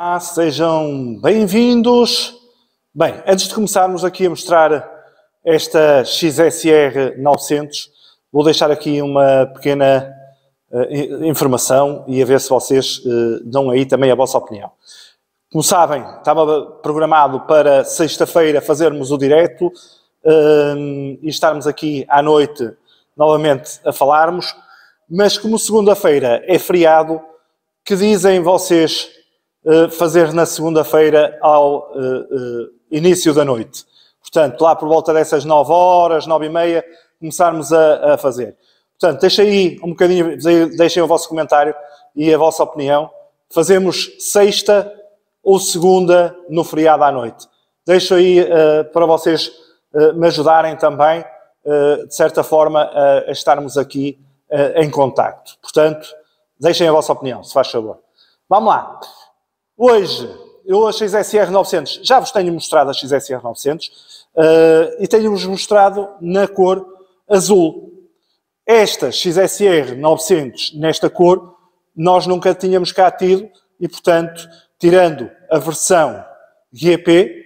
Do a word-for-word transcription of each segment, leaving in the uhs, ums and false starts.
Ah, sejam bem-vindos. Bem, antes de começarmos aqui a mostrar esta X S R novecentos, vou deixar aqui uma pequena uh, informação e a ver se vocês uh, dão aí também a vossa opinião. Como sabem, estava programado para sexta-feira fazermos o direto uh, e estarmos aqui à noite novamente a falarmos, mas como segunda-feira é feriado, que dizem vocês uh, fazer na segunda-feira ao uh, uh, início da noite? Portanto, lá por volta dessas nove horas, nove e meia, começarmos a, a fazer. Portanto, deixem aí um bocadinho, deixem o vosso comentário e a vossa opinião. Fazemos sexta ou segunda no feriado à noite? Deixo aí uh, para vocês uh, me ajudarem também, uh, de certa forma, uh, a estarmos aqui uh, em contacto. Portanto, deixem a vossa opinião, se faz favor. Vamos lá. Hoje, eu a X S R novecentos, já vos tenho mostrado a X S R novecentos uh, e tenho-vos mostrado na cor azul. Esta X S R novecentos, nesta cor, nós nunca tínhamos cá tido e, portanto, tirando a versão G P,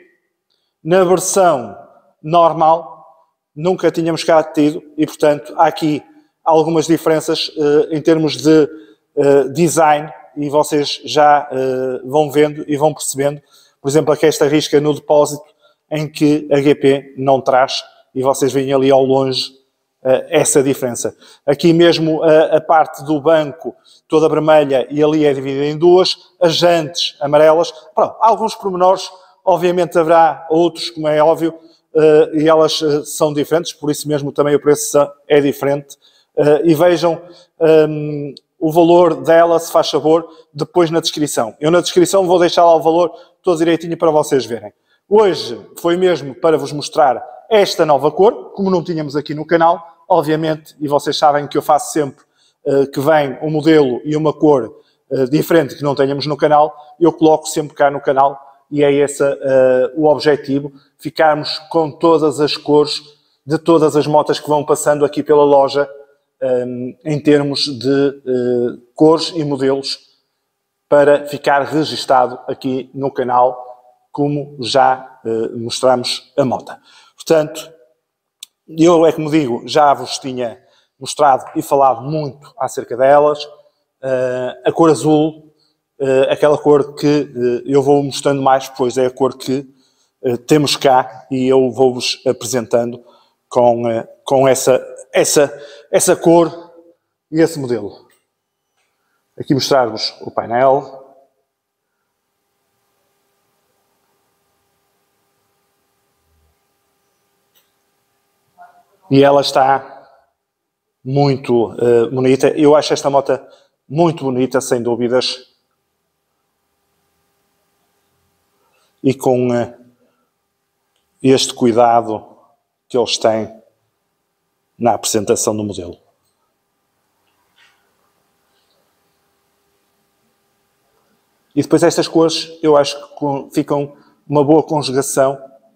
na versão normal, nunca tínhamos cá tido e, portanto, há aqui algumas diferenças uh, em termos de uh, design e vocês já uh, vão vendo e vão percebendo, por exemplo, aqui esta risca no depósito em que a G P não traz e vocês veem ali ao longe uh, essa diferença. Aqui mesmo uh, a parte do banco toda vermelha e ali é dividida em duas, as jantes amarelas. Pronto, alguns pormenores, obviamente haverá outros, como é óbvio, uh, e elas uh, são diferentes, por isso mesmo também o preço é diferente. Uh, e vejam um, o valor dela, se faz favor, depois na descrição. Eu na descrição vou deixar lá o valor todo direitinho para vocês verem. Hoje foi mesmo para vos mostrar esta nova cor, como não tínhamos aqui no canal, obviamente, e vocês sabem que eu faço sempre uh, que vem um modelo e uma cor uh, diferente que não tenhamos no canal, eu coloco sempre cá no canal e é esse uh, o objetivo, ficarmos com todas as cores de todas as motas que vão passando aqui pela loja, Um, em termos de uh, cores e modelos para ficar registado aqui no canal como já uh, mostramos a moto. Portanto, eu é como digo, já vos tinha mostrado e falado muito acerca delas. Uh, a cor azul, uh, aquela cor que uh, eu vou mostrando mais, pois é a cor que uh, temos cá e eu vou-vos apresentando com, uh, com essa Essa, essa cor e esse modelo. Aqui mostrar-vos o painel. E ela está muito uh, bonita. Eu acho esta moto muito bonita, sem dúvidas. E com uh, este cuidado que eles têm na apresentação do modelo. E depois estas cores, eu acho que ficam uma boa conjugação.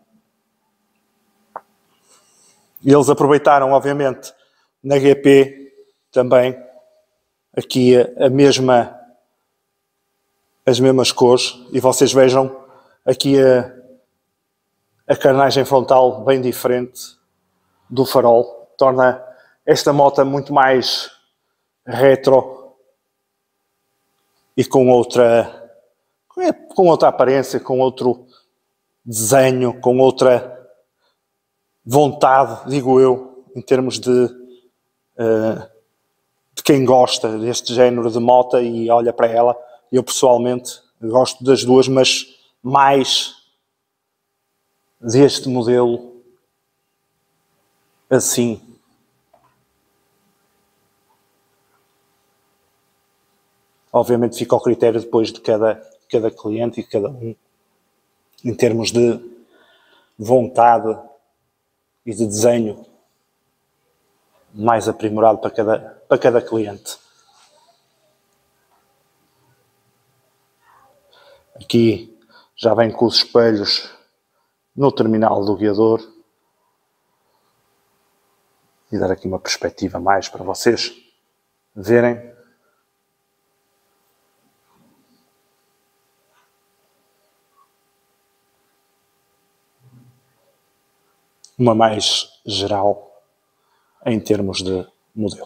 E eles aproveitaram, obviamente, na G P também, aqui a, a mesma, as mesmas cores. E vocês vejam aqui a, a carnagem frontal bem diferente do farol. Torna esta moto muito mais retro e com outra, com outra aparência, com outro desenho, com outra vontade, digo eu, em termos de, uh, de quem gosta deste género de moto e olha para ela. Eu pessoalmente gosto das duas, mas mais deste modelo assim. Obviamente fica ao critério depois de cada, cada cliente e cada um, em termos de vontade e de desenho mais aprimorado para cada, para cada cliente. Aqui já vem com os espelhos no terminal do guiador e dar aqui uma perspectiva mais para vocês verem. uma mais geral em termos de modelo.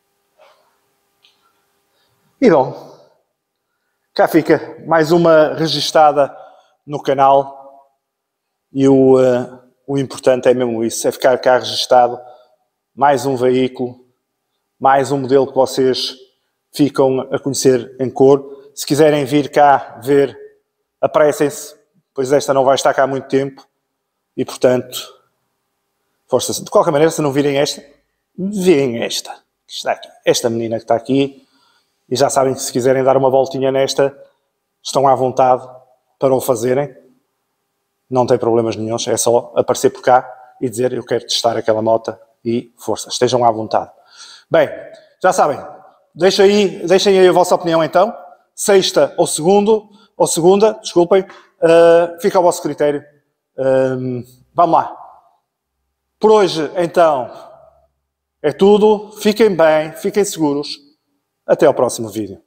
E bom, cá fica mais uma registada no canal e o, uh, o importante é mesmo isso, é ficar cá registado mais um veículo, mais um modelo que vocês ficam a conhecer em cor. Se quiserem vir cá ver, apressem-se, pois esta não vai estar cá há muito tempo e, portanto, força-se. De qualquer maneira, se não virem esta, virem esta, que está aqui. Esta menina que está aqui. E já sabem que se quiserem dar uma voltinha nesta, estão à vontade para o fazerem. Não tem problemas nenhuns, é só aparecer por cá e dizer eu quero testar aquela moto e força, estejam à vontade. Bem, já sabem, deixem aí, deixem aí a vossa opinião então, sexta ou segundo, ou segunda, desculpem, uh, fica ao vosso critério. Uh, vamos lá. Por hoje, então, é tudo. Fiquem bem, fiquem seguros. Até ao próximo vídeo.